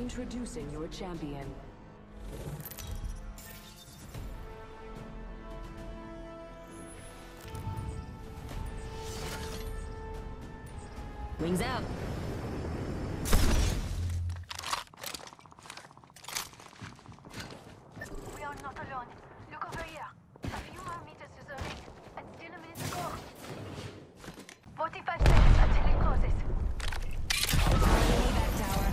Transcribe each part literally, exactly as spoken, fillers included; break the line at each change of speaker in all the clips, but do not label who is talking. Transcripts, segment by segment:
Introducing your champion.
Wings out.
We are not alone. Look over here. A few more meters to the ring, and still a minute to go. forty-five seconds until it closes.
Back tower.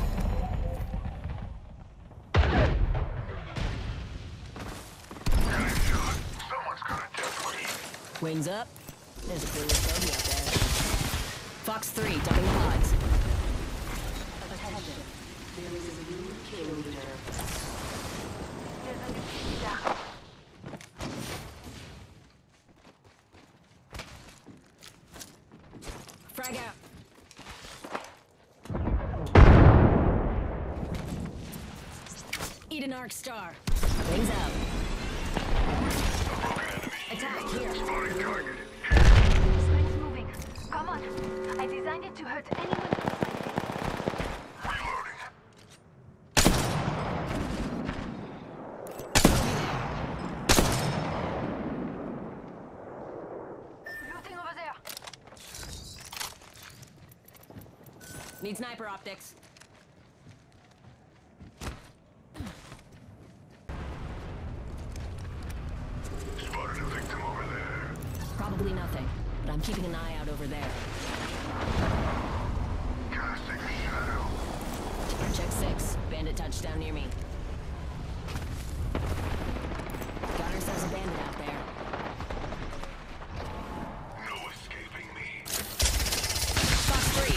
Someone's gonna definitely.
Wings up. There's a clueless bogey out there. Fox three, dumping the pods.
Attention. There is a new kill leader.
There's a new leader.
Frag out. Eat an arc star. Wings up. Attack here.
Spotting target.
Spring's moving. Come on. I designed it to hurt anyone.
Reloading.
Looting over there.
Need sniper optics.
Spotted a victim over there.
Probably nothing, but I'm keeping an eye out over there.
Casting a shadow.
Check six. Bandit touchdown near me. Got ourselves a bandit out there.
No escaping me.
Fox three,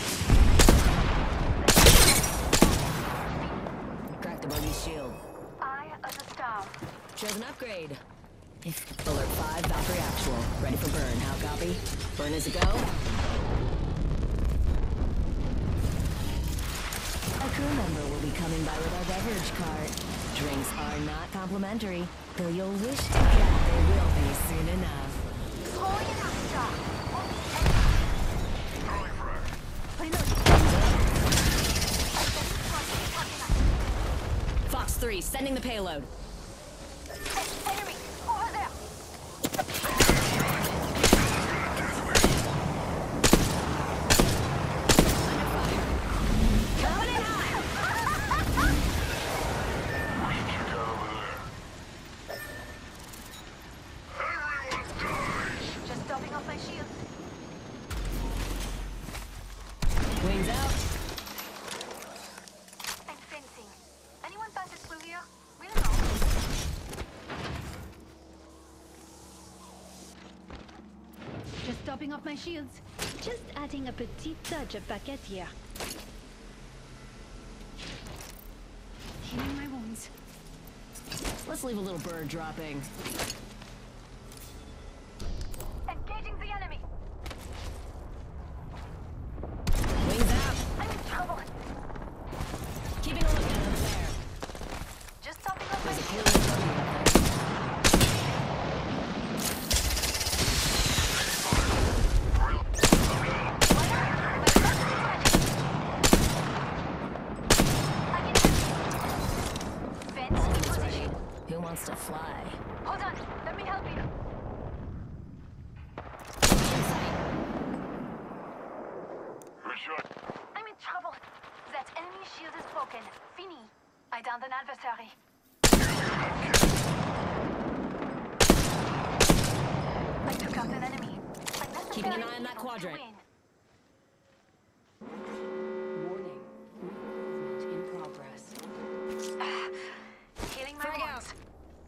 fire it. Crack the bogey's shield.
Eye of the star.
Shows an upgrade. If Alert five, Valkyrie actual. Ready for burn. How copy? Burn as a go. A crew member will be coming by with our beverage cart. Drinks are not complimentary, though you'll wish to get they will be soon enough.
Throwing an arc star.
Throwing frag.
Fox three, sending the payload.
Enemy! Over there!
Coming in high!
Get over there. Everyone dies.
Just stopping off my shield.
Wings out.
I'm fencing. Anyone passes through here? We'll know. Just topping off my shields. Just adding a petite touch of paquette here. Healing my wounds.
Let's leave a little bird dropping.
Engaging the enemy.
Wings out.
I'm in trouble.
Keeping a lookout over there.
Just topping off my
There's a
shield.
clueless bogey out there.
Fence in position.
Who wants to fly?
Hold on. Let me help you.
Headshot.
I'm in trouble. That enemy shield is broken. Fini. I downed an adversary. I took out an enemy.
Keeping an eye on that
Unnecessary evil to
quadrant.
win.
Warning. Movement in progress.
Healing my
Frag out.
wounds.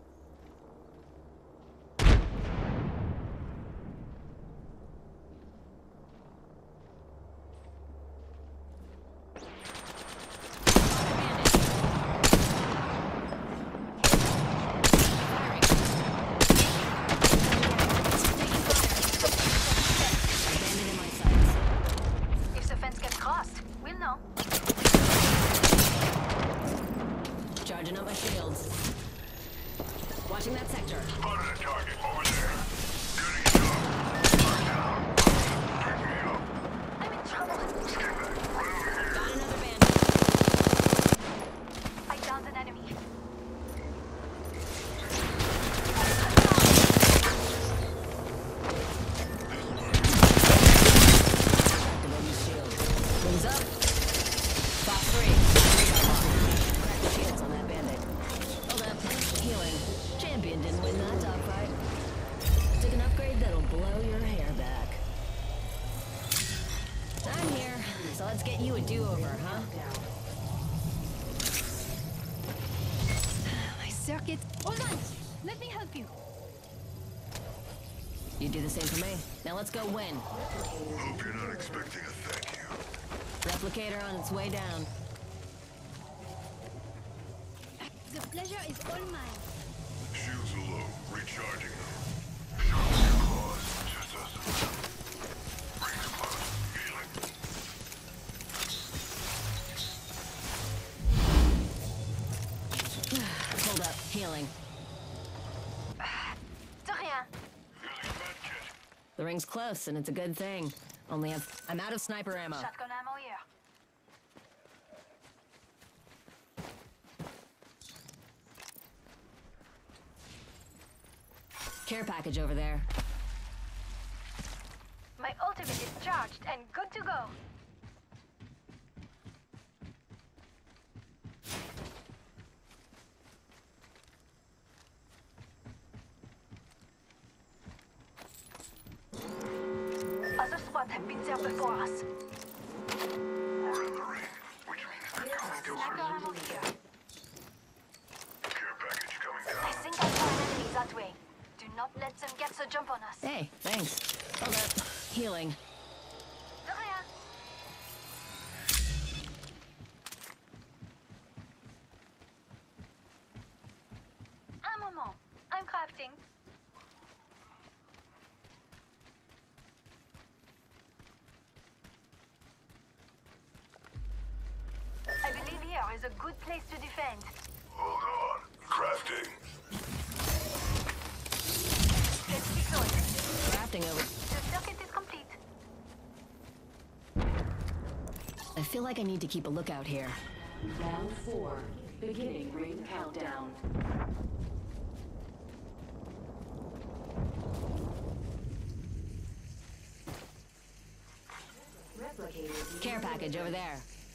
Abandoned in my sights.
If the fence gets crossed, we'll know.
Charging up my shields. Watching that sector.
Spotted a target over there. Doing a job. Mark down. Pick me up.
I'm in trouble.
Stay back. Right over here.
Got another bandit. So let's get you a do-over, huh?
My circuit. Hold on! Let me help you.
You do the same for me. Now let's go win.
Hope you're not expecting a thank you.
Replicator on its way down.
The pleasure is all mine.
Shields are low. Recharging them. Sharpen your claws. Just us and them. Rings close. Healing.
Hold up. Healing.
De rien.
Using medkit.
The ring's close, and it's a good thing. Only have... I'm out of sniper ammo.
Shotgun ammo here.
Care package over there.
My ultimate is charged and good to go. Other squads have been there before us.
We're in the ring, which means they're coming to
Sniper
us.
ammo here.
Care package coming
I
down.
think I saw an enemy that way. Do not let them get the jump on us.
Hey, thanks. Hold up. Healing.
De rien. Un moment. I'm crafting. I believe here is a good place to defend.
Hold on. Crafting.
Let's deploy.
Crafting over...
The circuit is complete.
I feel like I need to keep a lookout here.
Round four. Beginning ring countdown. Replicator.
Care package over there.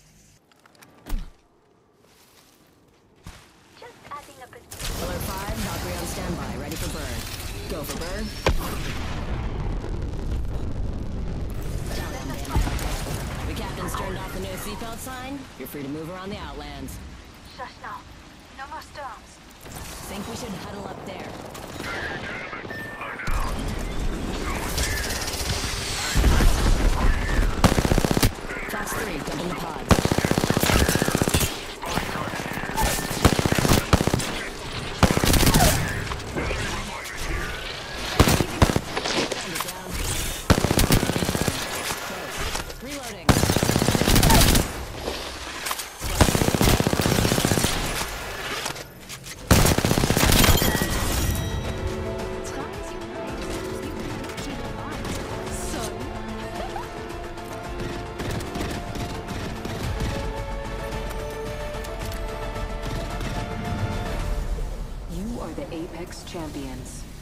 Just adding a bit.
Pillar five, Valkyrie on standby, ready for burn. Go for burn. Down, down, down. The captain's turned off the no seatbelt sign. You're free to move around the outlands.
Shush now. No more storms.
Think we should huddle up there. Class three, jump in the pods. Reloading.
You are the Apex champions.